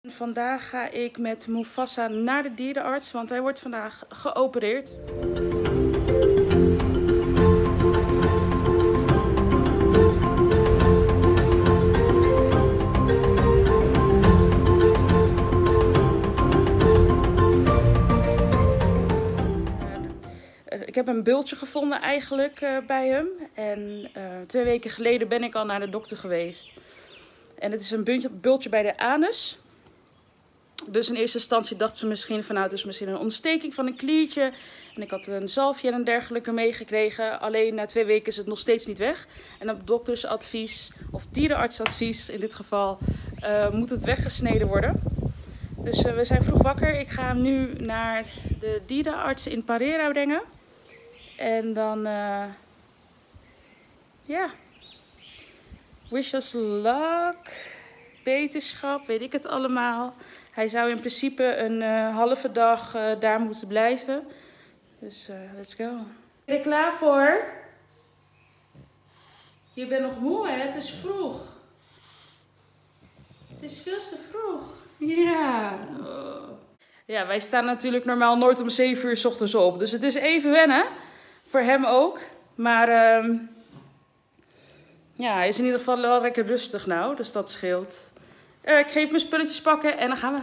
Vandaag ga ik met Mufasa naar de dierenarts, want hij wordt vandaag geopereerd. Ik heb een bultje gevonden eigenlijk bij hem. En 2 weken geleden ben ik al naar de dokter geweest. En het is een bultje bij de anus. Dus in eerste instantie dacht ze misschien van, nou, het is misschien een ontsteking van een kliertje. En ik had een zalfje en dergelijke meegekregen. Alleen na 2 weken is het nog steeds niet weg. En op doktersadvies, of dierenartsadvies in dit geval, moet het weggesneden worden. Dus we zijn vroeg wakker. Ik ga hem nu naar de dierenarts in Parera brengen. En dan, ja, wish us luck, beterschap, weet ik het allemaal. Hij zou in principe een halve dag daar moeten blijven. Dus let's go. Ben je klaar voor? Je bent nog moe, hè? Het is vroeg. Het is veel te vroeg. Ja. Oh. Ja, wij staan natuurlijk normaal nooit om 7 uur 's ochtends op. Dus het is even wennen. Voor hem ook. Maar ja, hij is in ieder geval wel lekker rustig nou. Dus dat scheelt. Ik ga even mijn spulletjes pakken en dan gaan we.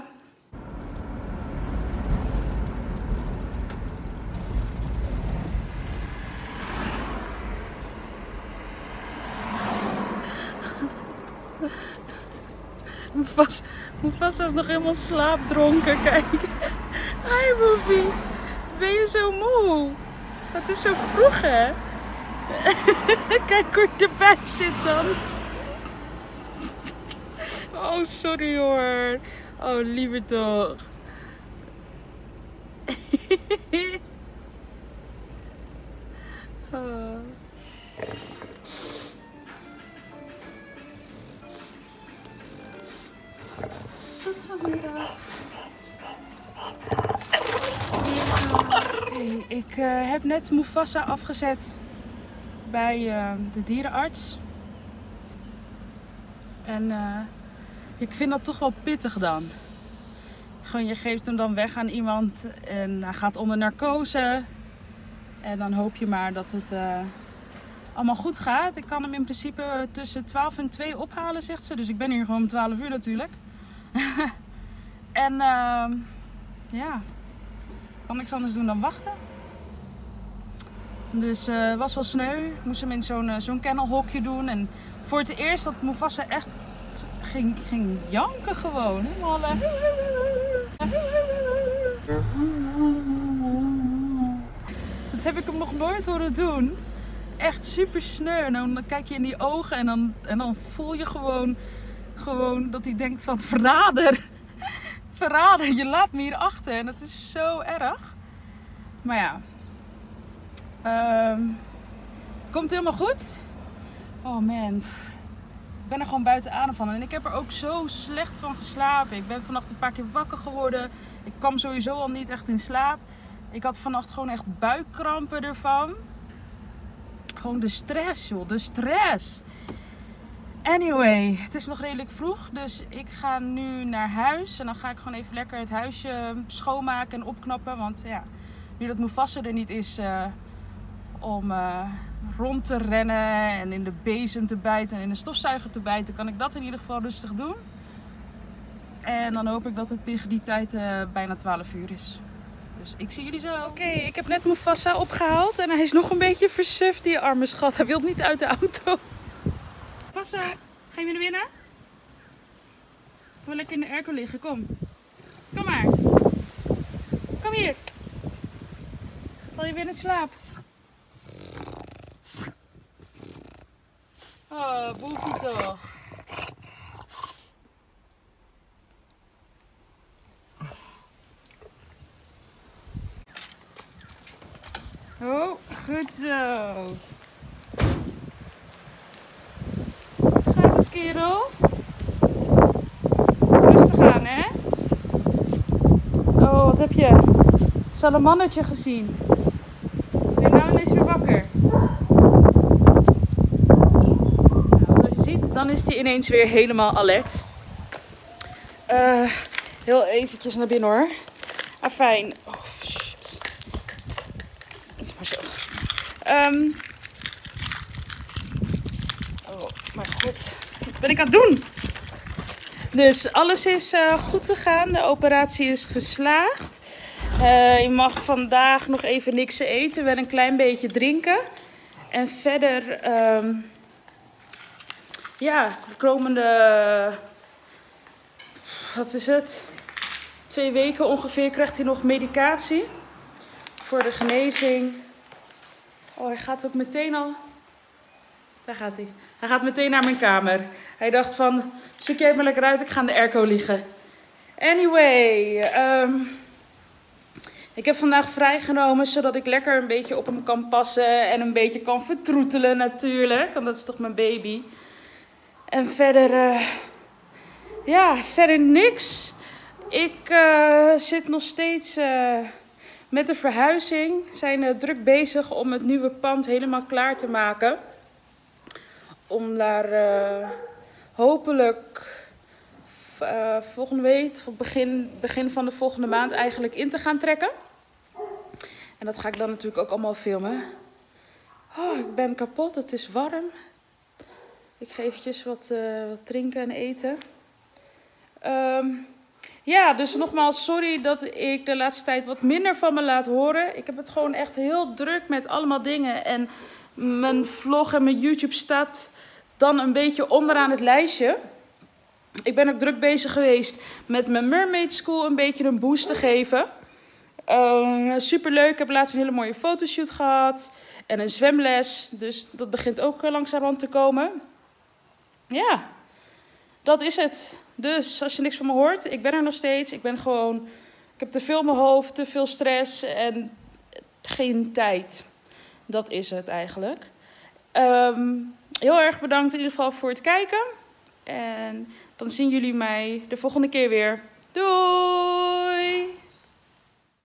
Mufasa is nog helemaal slaapdronken. Kijk. Hi, Moefie. Ben je zo moe? Het is zo vroeg, hè? Kijk hoe je erbij zit dan. Oh, sorry hoor. Oh, lieve toch. Oh. Tot vanmiddag. Okay, ik heb net Mufasa afgezet bij de dierenarts. En ik vind dat toch wel pittig dan. Gewoon, je geeft hem dan weg aan iemand en hij gaat onder narcose. En dan hoop je maar dat het allemaal goed gaat. Ik kan hem in principe tussen 12 en 2 ophalen, zegt ze. Dus ik ben hier gewoon om 12 uur natuurlijk. En ja, kan niks anders doen dan wachten. Dus was wel sneu. Ik moest hem in zo'n kennelhokje doen. En voor het eerst dat Mufasa echt ging janken gewoon. Helemaal. Dat heb ik hem nog nooit horen doen. Echt super sneu. En dan kijk je in die ogen en dan voel je gewoon dat hij denkt van verrader. Verrader, je laat me hier achter. En dat is zo erg. Maar ja. Komt helemaal goed. Oh man. Ik ben er gewoon buiten adem van. En ik heb er ook zo slecht van geslapen. Ik ben vannacht een paar keer wakker geworden. Ik kwam sowieso al niet echt in slaap. Ik had vannacht gewoon echt buikkrampen ervan. Gewoon de stress, joh. De stress. Anyway, het is nog redelijk vroeg. Dus ik ga nu naar huis. En dan ga ik gewoon even lekker het huisje schoonmaken en opknappen. Want ja, nu dat Mufasa er niet is om rond te rennen en in de bezem te bijten en in de stofzuiger te bijten, kan ik dat in ieder geval rustig doen. En dan hoop ik dat het tegen die tijd bijna 12 uur is. Dus ik zie jullie zo. Oké, ik heb net Mufasa opgehaald en hij is nog een beetje versuft, die arme schat. Hij wil niet uit de auto. Mufasa, ga je weer naar binnen? Wil lekker in de airco liggen, kom. Kom maar. Kom hier. Val je weer in slaap? Oh, boefie toch. Oh, goed zo. Gaat het, kerel? Rustig aan, hè? Oh, wat heb je? Salamannetje gezien. Ben je nou ineens weer wakker? Nou, zoals je ziet, dan is hij ineens weer helemaal alert. heel eventjes naar binnen hoor. Afijn. Oh, shit. Maar zo. Oh, mijn god. Wat ben ik aan het doen? Dus alles is goed gegaan. De operatie is geslaagd. Je mag vandaag nog even niks eten. Wel een klein beetje drinken. En verder... ja, de komende... Wat is het? 2 weken ongeveer krijgt hij nog medicatie. Voor de genezing. Oh, hij gaat ook meteen al... Daar gaat hij. Hij gaat meteen naar mijn kamer. Hij dacht van, zoek jij maar lekker uit, ik ga in de airco liggen. Anyway, ik heb vandaag vrijgenomen zodat ik lekker een beetje op hem kan passen. En een beetje kan vertroetelen natuurlijk, want dat is toch mijn baby. En verder, ja, verder niks. Ik zit nog steeds met de verhuizing. We zijn druk bezig om het nieuwe pand helemaal klaar te maken. Om daar hopelijk volgende week, of begin van de volgende maand eigenlijk in te gaan trekken. En dat ga ik dan natuurlijk ook allemaal filmen. Oh, ik ben kapot, het is warm. Ik ga eventjes wat drinken en eten. Ja, dus nogmaals, sorry dat ik de laatste tijd wat minder van me laat horen. Ik heb het gewoon echt heel druk met allemaal dingen. En mijn vlog en mijn YouTube staat dan een beetje onderaan het lijstje. Ik ben ook druk bezig geweest met mijn Mermaid School een beetje een boost te geven. Superleuk, ik heb laatst een hele mooie fotoshoot gehad. En een zwemles, dus dat begint ook langzamerhand te komen. Ja, dat is het. Dus als je niks van me hoort, ik ben er nog steeds. Ik heb te veel in mijn hoofd, te veel stress en geen tijd. Dat is het eigenlijk. Heel erg bedankt in ieder geval voor het kijken. En dan zien jullie mij de volgende keer weer. Doei!